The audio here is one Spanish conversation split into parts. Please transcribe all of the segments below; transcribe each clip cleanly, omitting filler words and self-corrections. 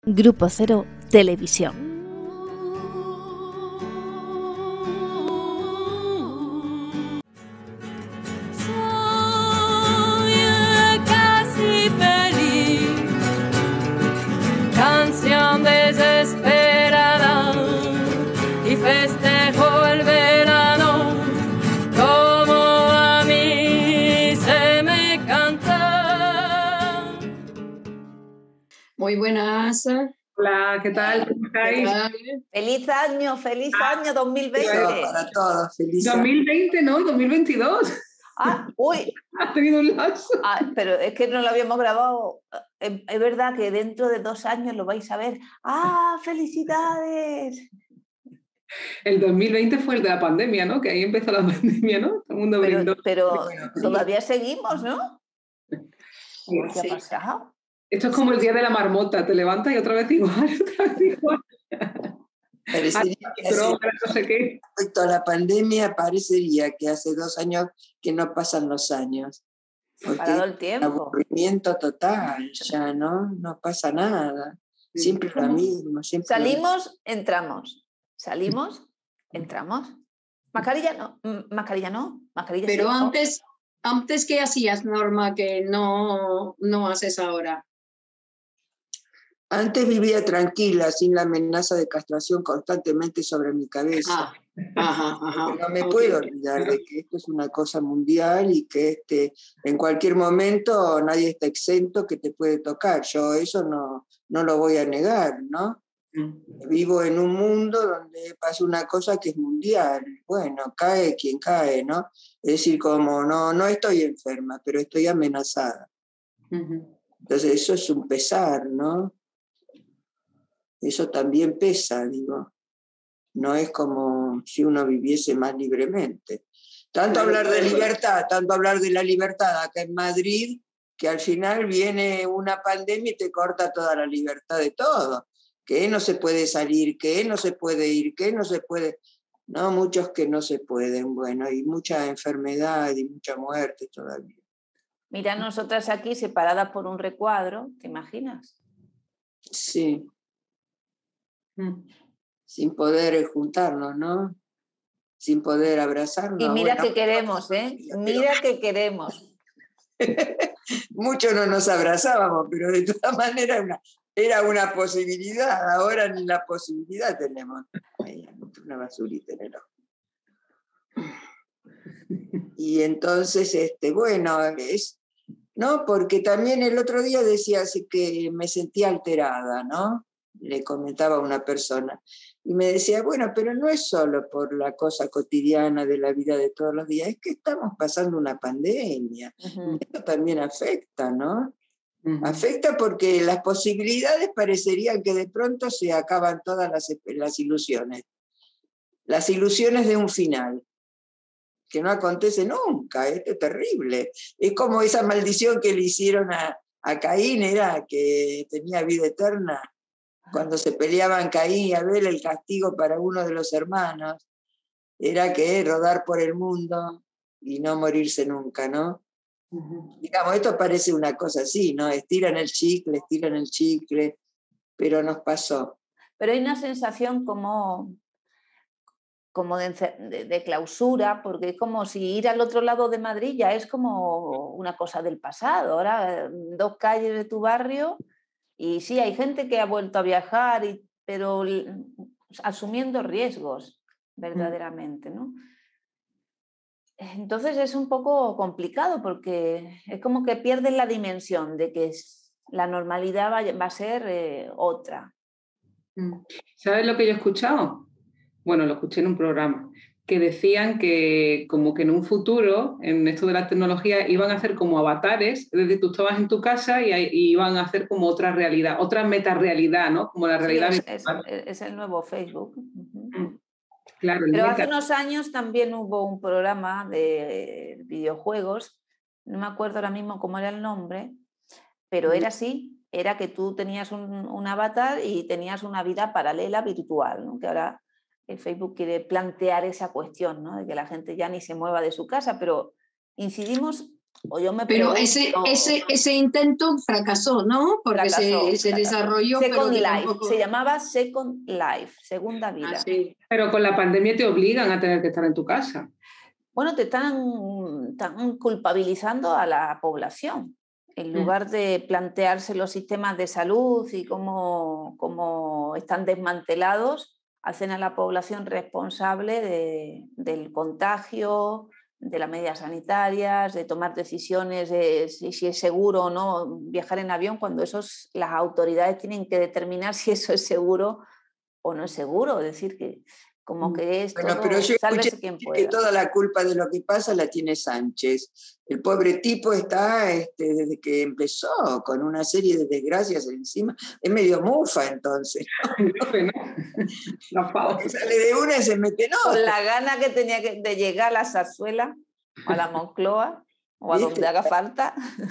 Grupo Cero Televisión. Canción desesperada y festejo el verano como a mí se me canta. Muy buenas. Hola, ¿qué tal? ¿Cómo estáis? Feliz año 2020. Para todos, feliz 2020, ¿no? 2022. Uy. Has tenido un lapso. Pero es que no lo habíamos grabado. Es verdad que dentro de 2 años lo vais a ver. ¡Felicidades! El 2020 fue el de la pandemia, ¿no? Que ahí empezó la pandemia, ¿no? Todo el mundo brindó. Pero todavía seguimos, ¿no? ¿Qué ha pasado? Esto es como el día de la marmota, te levantas y otra vez igual, otra vez igual. Parecería que no sé qué. respecto a la pandemia, parecería que hace 2 años que no pasan los años. Parado el tiempo. Aburrimiento total, ya no pasa nada. Siempre lo mismo. Siempre Salimos, entramos. Salimos, entramos. Mascarilla no. Mascarilla Pero sí, antes ¿qué hacías, Norma, que no haces ahora? Antes vivía tranquila, sin la amenaza de castración constantemente sobre mi cabeza. No me puedo olvidar de que esto es una cosa mundial y que en cualquier momento nadie está exento que te puede tocar. Yo eso no lo voy a negar, ¿no? Vivo en un mundo donde pasa una cosa que es mundial. Bueno, cae quien cae, ¿no? Es decir, como no estoy enferma, pero estoy amenazada. Entonces eso es un pesar, ¿no? Eso también pesa, digo. No es como si uno viviese más libremente. Tanto hablar de libertad, tanto hablar de la libertad acá en Madrid, que al final viene una pandemia y te corta toda la libertad de todo. Que no se puede salir, que no se puede ir, que no se puede... No, muchos que no se pueden, bueno, y mucha enfermedad y mucha muerte todavía. Mira, nosotras aquí separadas por un recuadro, ¿te imaginas? Sí. Sin poder juntarnos, ¿no? Sin poder abrazarnos. Y mira que queremos, ¿eh? Mira que queremos. Muchos no nos abrazábamos, pero de todas maneras era una posibilidad. Ahora ni la posibilidad tenemos. Ay, una basurita en el ojo. Y entonces, bueno, ¿no? Porque también el otro día decía así que me sentía alterada, ¿no? Le comentaba a una persona. Y me decía, bueno, pero no es solo por la cosa cotidiana de la vida de todos los días, es que estamos pasando una pandemia. Y esto también afecta, ¿no? Afecta porque las posibilidades parecerían que de pronto se acaban todas las ilusiones. Las ilusiones de un final, que no acontece nunca, esto es terrible. Es como esa maldición que le hicieron a Caín, era que tenía vida eterna. Cuando se peleaban Caín y Abel, el castigo para uno de los hermanos era que rodar por el mundo y no morirse nunca, ¿no? Digamos, esto parece una cosa así, ¿no? Estiran el chicle, pero nos pasó. Pero hay una sensación como de clausura, porque es como si ir al otro lado de Madrid ya es como una cosa del pasado. Ahora, 2 calles de tu barrio, y sí, hay gente que ha vuelto a viajar, pero asumiendo riesgos, verdaderamente, ¿no? Entonces es un poco complicado porque es como que pierdes la dimensión de que la normalidad va a ser otra. ¿Sabes lo que yo he escuchado? Bueno, lo escuché en un programa, que decían que como que en un futuro, en esto de la tecnología, iban a hacer como avatares, es decir, tú estabas en tu casa y iban a hacer como otra realidad, otra metarealidad, ¿no? Como la realidad virtual. Es el nuevo Facebook. Claro, pero hace unos años también hubo un programa de videojuegos, no me acuerdo ahora mismo cómo era el nombre, pero era así, era que tú tenías un avatar y tenías una vida paralela virtual, ¿no? Que ahora Facebook quiere plantear esa cuestión, ¿no? De que la gente ya ni se mueva de su casa, pero incidimos O yo me Pero pregunto, ese intento fracasó, ¿no? Porque se desarrolló, Second pero que Life, tampoco... se llamaba Second Life, segunda vida. Ah, sí. Pero con la pandemia te obligan a tener que estar en tu casa. Bueno, te están culpabilizando a la población. En lugar de plantearse los sistemas de salud y cómo están desmantelados, hacen a la población responsable del contagio, de las medidas sanitarias, de tomar decisiones de si es seguro o no viajar en avión, cuando las autoridades tienen que determinar si eso es seguro o no es seguro. Es decir, que como que es Bueno, todo, pero yo sálvese escuché quien que pueda. toda la culpa de lo que pasa la tiene Sánchez. El pobre tipo está desde que empezó con una serie de desgracias encima. Es medio mufa entonces. Porque sale de una y se mete en Con otra. la gana que tenía de llegar a la zarzuela, o a la Moncloa, o a ¿Viste? donde haga falta.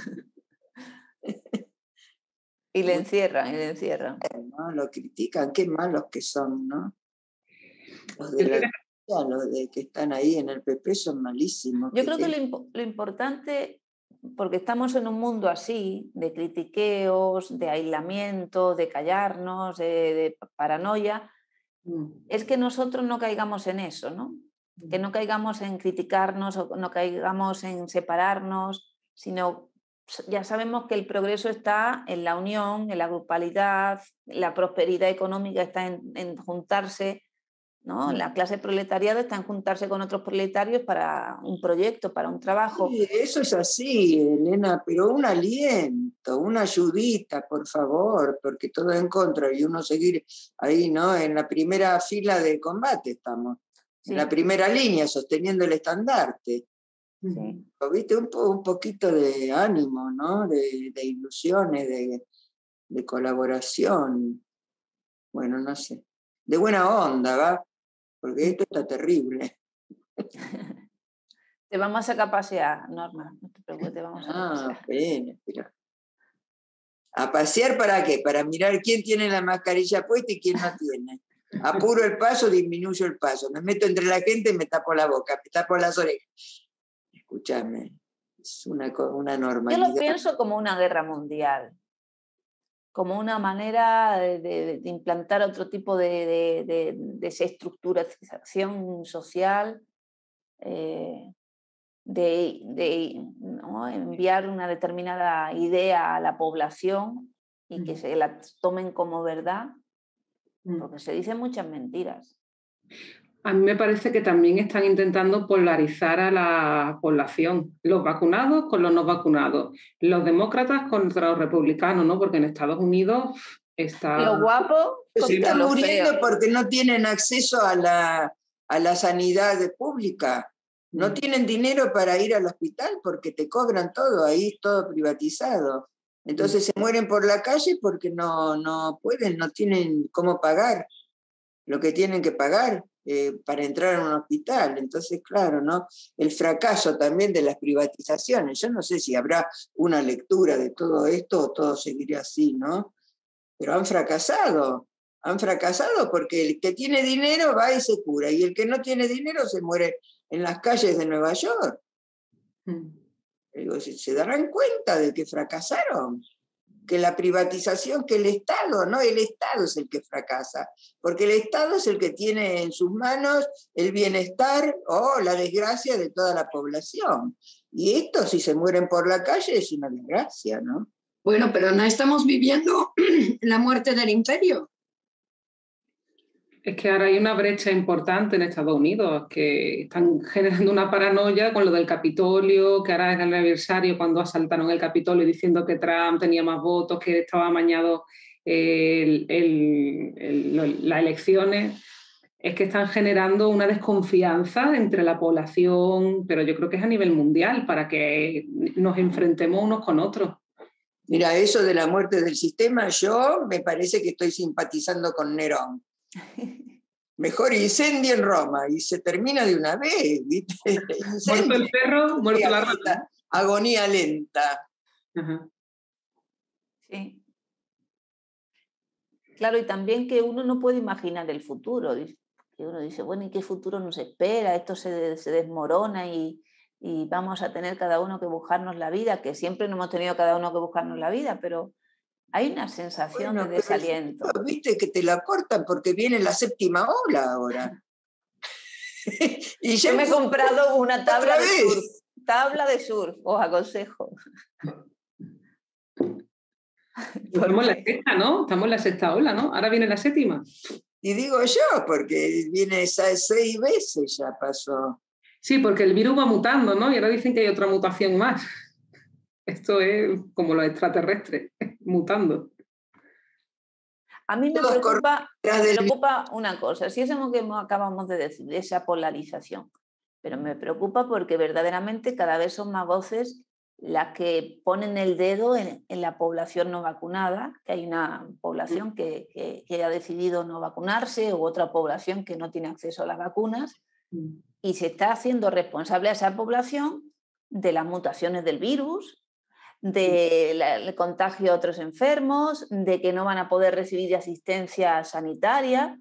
Y le encierran, y le encierran. ¿No? Lo critican, qué malos que son, ¿no? Los de que están ahí en el PP son malísimos. Yo creo que lo importante, porque estamos en un mundo así, de critiqueos, de aislamiento, de callarnos, de paranoia, es que nosotros no caigamos en eso, ¿no? Que no caigamos en criticarnos o no caigamos en separarnos, sino ya sabemos que el progreso está en la unión, en la grupalidad, la prosperidad económica está en juntarse, ¿no? La clase proletariada está en juntarse con otros proletarios para un proyecto, para un trabajo. Sí, eso es así, Elena, pero un aliento, una ayudita, por favor, porque todo en contra y uno seguir ahí, ¿no? En la primera fila del combate estamos, Sí. en la primera línea, sosteniendo el estandarte. Sí. ¿Viste? Un poquito de ánimo, ¿no? De ilusiones, de colaboración. Bueno, no sé. De buena onda, ¿va? Porque esto está terrible. Te vamos a sacar a pasear, Norma, no te preocupes, te vamos a pasear. Pena, pero... ¿A pasear para qué? Para mirar quién tiene la mascarilla puesta y quién no tiene. Apuro el paso, disminuyo el paso. Me meto entre la gente y me tapo la boca, me tapo las orejas. Escúchame, es una normalidad. Yo lo pienso como una guerra mundial, como una manera de implantar otro tipo de desestructuración social, ¿no? Enviar una determinada idea a la población y que se la tomen como verdad, porque se dicen muchas mentiras. A mí me parece que también están intentando polarizar a la población, los vacunados con los no vacunados, los demócratas contra los republicanos, ¿no? Porque en Estados Unidos está... Lo guapo se contra están lo muriendo feo. porque no tienen acceso a la sanidad pública. No tienen dinero para ir al hospital porque te cobran todo, ahí es todo privatizado. Entonces se mueren por la calle porque no pueden, no tienen cómo pagar lo que tienen que pagar para entrar a un hospital. Entonces, claro, ¿no? El fracaso también de las privatizaciones. Yo no sé si habrá una lectura de todo esto o todo seguirá así, ¿no? Pero han fracasado porque el que tiene dinero va y se cura, y el que no tiene dinero se muere en las calles de Nueva York. Digo, se darán cuenta de que fracasaron, que la privatización, que el Estado es el que fracasa, porque el Estado es el que tiene en sus manos el bienestar o la desgracia de toda la población. Y esto, si se mueren por la calle, es una desgracia, ¿no? Bueno, pero no estamos viviendo la muerte del imperio. Es que ahora hay una brecha importante en Estados Unidos, que están generando una paranoia con lo del Capitolio, que ahora es el aniversario cuando asaltaron el Capitolio diciendo que Trump tenía más votos, que estaba amañado las elecciones. Es que están generando una desconfianza entre la población, pero yo creo que es a nivel mundial, para que nos enfrentemos unos con otros. Mira, eso de la muerte del sistema, yo me parece que estoy simpatizando con Nerón. Mejor incendio en Roma y se termina de una vez, ¿viste? Muerto el perro, muerto la rata. Agonía lenta. Ajá. Sí. Claro, y también que uno no puede imaginar el futuro. Que uno dice, bueno, ¿y qué futuro nos espera? Esto se desmorona y y vamos a tener cada uno que buscarnos la vida, que siempre no hemos tenido cada uno que buscarnos la vida, pero hay una sensación Bueno, de desaliento. pero viste que te la cortan porque viene la 7ª ola ahora. Y Yo me he comprado una tabla de surf. vez. Tabla de surf, os aconsejo. Estamos en la sexta, ¿no? Estamos en la 6ª ola, ¿no? Ahora viene la 7ª. Y digo yo, porque viene esas 6 veces ya pasó. Sí, porque el virus va mutando, ¿no? Y ahora dicen que hay otra mutación más. Esto es como los extraterrestres, mutando. A mí me Todos preocupa una cosa, si es lo que acabamos de decir, esa polarización, pero me preocupa porque verdaderamente cada vez son más voces las que ponen el dedo en la población no vacunada, que hay una población que ha decidido no vacunarse u otra población que no tiene acceso a las vacunas, y se está haciendo responsable a esa población de las mutaciones del virus, del contagio a otros enfermos, de que no van a poder recibir asistencia sanitaria,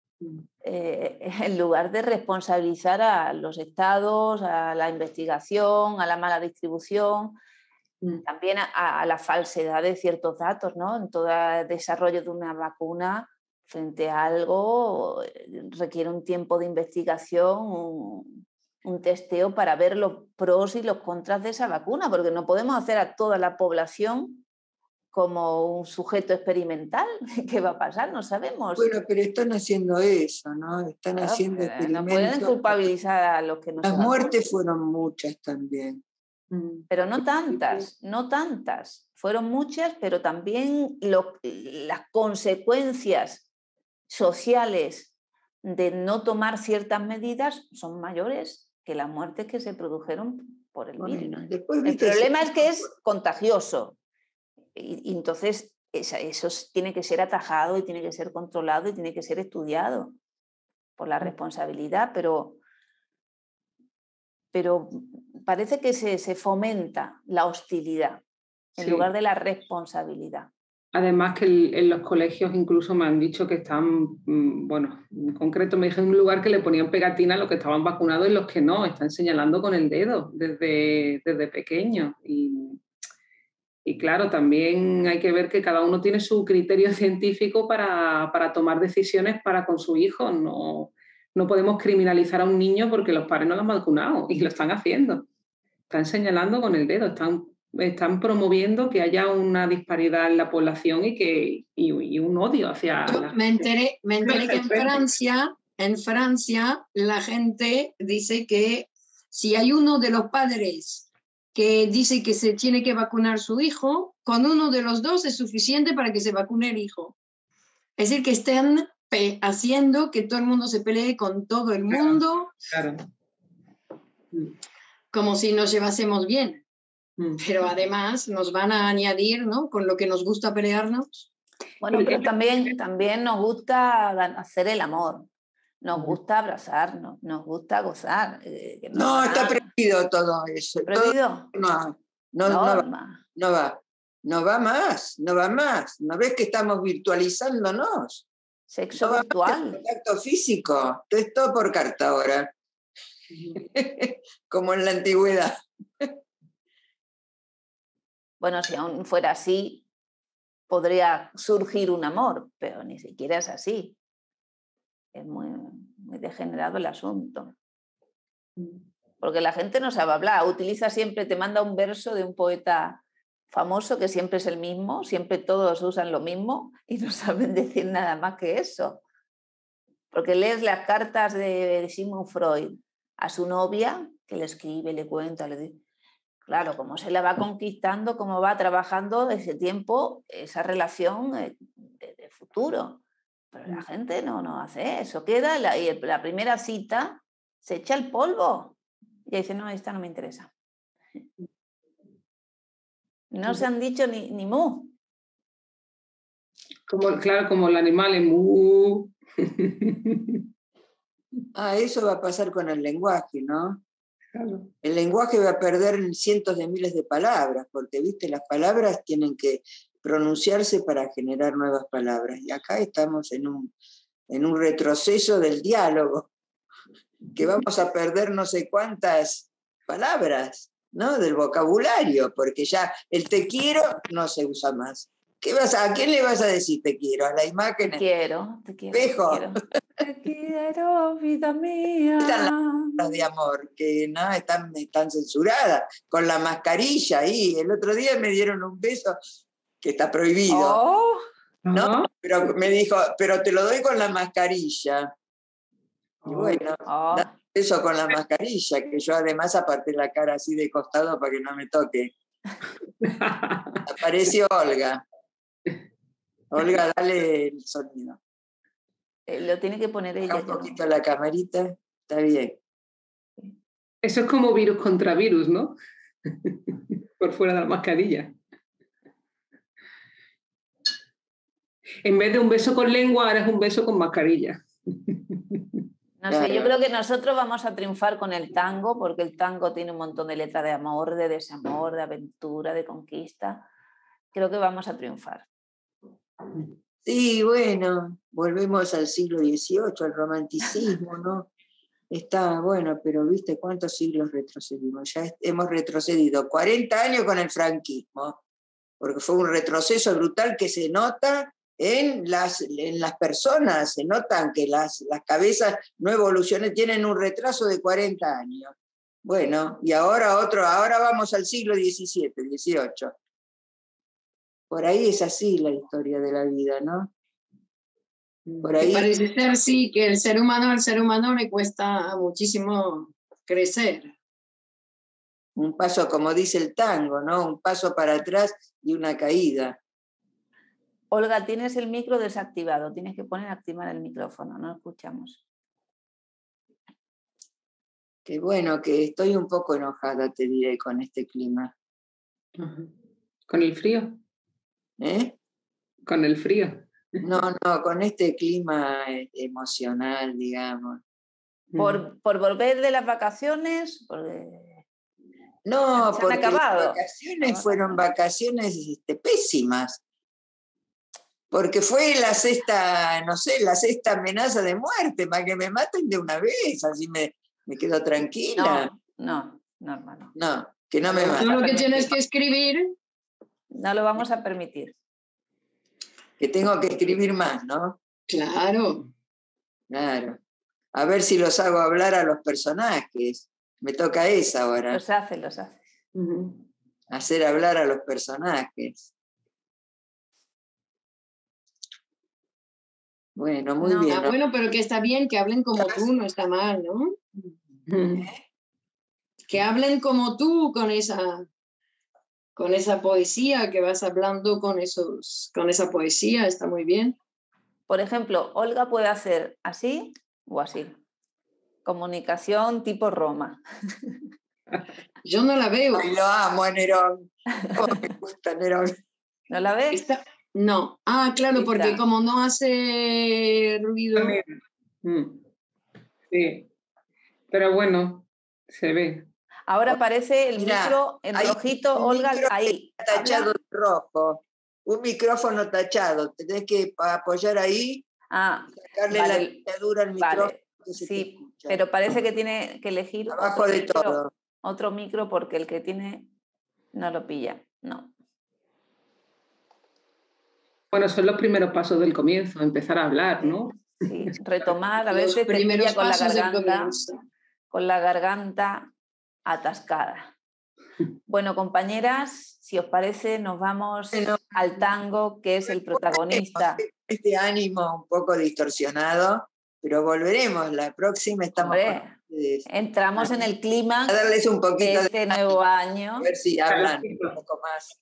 en lugar de responsabilizar a los estados, a la investigación, a la mala distribución, también a la falsedad de ciertos datos, ¿no? En todo el desarrollo de una vacuna frente a algo requiere un tiempo de investigación, un testeo para ver los pros y los contras de esa vacuna, porque no podemos hacer a toda la población como un sujeto experimental. ¿Qué va a pasar? No sabemos. Bueno, pero están haciendo eso, ¿no? Están haciendo experimentos. No pueden culpabilizar a los que no se Las vacunan. muertes fueron muchas también. Pero no tantas, no tantas. Fueron muchas, pero también las consecuencias sociales de no tomar ciertas medidas son mayores que las muertes que se produjeron por el virus. Bueno, después, El problema es que es contagioso y entonces eso tiene que ser atajado y tiene que ser controlado y tiene que ser estudiado por la responsabilidad, pero parece que se fomenta la hostilidad en lugar de la responsabilidad. Además que en los colegios incluso me han dicho que están, bueno, en concreto me dijeron en un lugar que le ponían pegatina a los que estaban vacunados y los que no, están señalando con el dedo desde pequeños. Y claro, también hay que ver que cada uno tiene su criterio científico para tomar decisiones para con su hijo. No podemos criminalizar a un niño porque los padres no lo han vacunado y lo están haciendo. Están señalando con el dedo, están promoviendo que haya una disparidad en la población y un odio hacia la Me enteré que en Francia la gente dice que si hay uno de los padres que dice que se tiene que vacunar su hijo, con uno de los dos es suficiente para que se vacune el hijo. Es decir, que estén haciendo que todo el mundo se pelee con todo el mundo, Claro. como si nos llevásemos bien. Pero además nos van a añadir, ¿no?, con lo que nos gusta pelearnos. Bueno, pero también nos gusta hacer el amor, nos gusta abrazarnos, nos gusta gozar. No, está prohibido todo eso. ¿Prohibido? No va más. ¿No ves que estamos virtualizándonos? Sexo No va virtual. más contacto físico. Es todo por carta ahora. Como en la antigüedad. Bueno, si aún fuera así, podría surgir un amor, pero ni siquiera es así. Es muy, muy degenerado el asunto. Porque la gente no sabe hablar, utiliza siempre, te manda un verso de un poeta famoso que siempre es el mismo, siempre todos usan lo mismo y no saben decir nada más que eso. Porque lees las cartas de Sigmund Freud a su novia, que le escribe, le cuenta, le dice. Claro, como se la va conquistando, cómo va trabajando ese tiempo, esa relación de futuro. Pero la gente no hace eso. Queda y la primera cita se echa el polvo. Y dice, no, esta no me interesa. No se han dicho ni mu. Como el animal en mu. Eso va a pasar con el lenguaje, ¿no? Claro. El lenguaje va a perder cientos de miles de palabras, porque, viste, las palabras tienen que pronunciarse para generar nuevas palabras. Y acá estamos en un retroceso del diálogo, que vamos a perder no sé cuántas palabras, ¿no? Del vocabulario, porque ya el te quiero no se usa más. ¿A quién le vas a decir te quiero? ¿A la imagen? Te quiero. Espejo. Te quiero, vida mía. Están las palabras de amor, que no están censuradas, con la mascarilla ahí. El otro día me dieron un beso que está prohibido. Oh. ¿No? Pero me dijo, pero te lo doy con la mascarilla. Y bueno, eso con la mascarilla, que yo además aparté la cara así de costado para que no me toque. Apareció Olga. Olga, dale el sonido. Lo tiene que poner ella. Un poquito la camarita, está bien. Eso es como virus contra virus, ¿no? Por fuera de la mascarilla. En vez de un beso con lengua, ahora es un beso con mascarilla. No sé, yo creo que nosotros vamos a triunfar con el tango, porque el tango tiene un montón de letras de amor, de desamor, de aventura, de conquista. Creo que vamos a triunfar. Sí, bueno, volvemos al siglo XVIII, al romanticismo, ¿no? Está bueno, pero viste cuántos siglos retrocedimos. Ya hemos retrocedido 40 años con el franquismo, porque fue un retroceso brutal que se nota en las personas, se notan que las cabezas no evolucionan, tienen un retraso de 40 años. Bueno, y ahora vamos al siglo XVII, XVIII. Por ahí es así la historia de la vida, ¿no? Por ahí. Parece ser, sí, que al ser humano le cuesta muchísimo crecer. Un paso, como dice el tango, ¿no? Un paso para atrás y una caída. Olga, tienes el micro desactivado, tienes que poner a activar el micrófono, no escuchamos. Qué bueno, que estoy un poco enojada, te diré, con este clima. ¿Con el frío? ¿Eh? ¿Con el frío? No, con este clima emocional, digamos. ¿Por volver de las vacaciones? No, porque las acabado. Vacaciones fueron vacaciones pésimas. Porque fue la sexta amenaza de muerte, para que me maten de una vez, así me quedo tranquila. No, hermano. No, que no me maten. Lo que tienes que escribir. No lo vamos a permitir. Que tengo que escribir más, ¿no? Claro. Claro. A ver si los hago hablar a los personajes. Me toca esa ahora. Los haces. Hacer hablar a los personajes. Bueno, muy bien. ¿no? Bueno, pero que está bien que hablen como tú, no está mal, ¿no? Que hablen como tú con esa poesía, que vas hablando con esa poesía, está muy bien. Por ejemplo, Olga puede hacer así o así. Comunicación tipo Roma. Yo no la veo. Ay, lo amo a Nerón. Oh, me gusta Nerón. ¿No la ves? No. Ah, claro, porque como no hace ruido. Sí. Pero bueno, se ve. Ahora aparece el micro en rojito, Olga, ahí. Tachado de rojo. Un micrófono tachado. Tenés que apoyar ahí y sacarle la tachadura al micrófono. Sí, pero parece que tiene que elegir abajo de todo. Otro micro porque el que tiene no lo pilla. No. Bueno, son los primeros pasos del comienzo, empezar a hablar, ¿no? Sí, retomar, a veces te pilla con la garganta atascada. Bueno, compañeras, si os parece, nos vamos al tango, que es el protagonista. Este ánimo un poco distorsionado, pero volveremos. La próxima estamos entramos en el clima a darles un poquito de este nuevo año. A ver si hablan un poco más.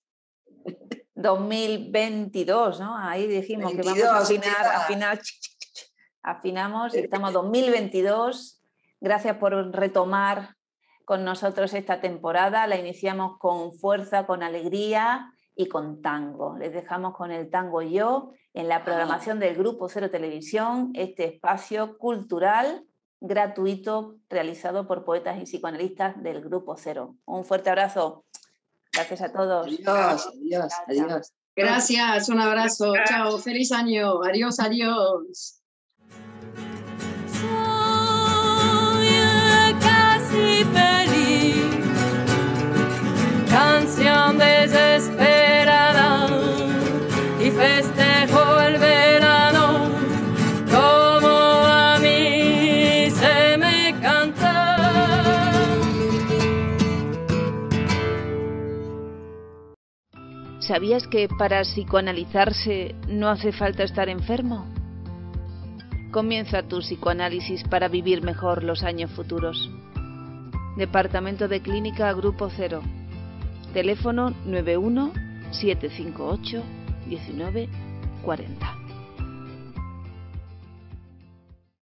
2022, ¿no? Ahí dijimos 22, que vamos a afinar. Afinamos, estamos 2022. Gracias por retomar con nosotros esta temporada. La iniciamos con fuerza, con alegría y con tango. Les dejamos con el tango yo en la programación del Grupo Cero Televisión, este espacio cultural gratuito realizado por poetas y psicoanalistas del Grupo Cero. Un fuerte abrazo. Gracias a todos. Adiós. Gracias, un abrazo. Chao, feliz año. Adiós. Soy casi feliz. ¿Sabías que para psicoanalizarse no hace falta estar enfermo? Comienza tu psicoanálisis para vivir mejor los años futuros. Departamento de Clínica Grupo 0. Teléfono 91 758 19 40.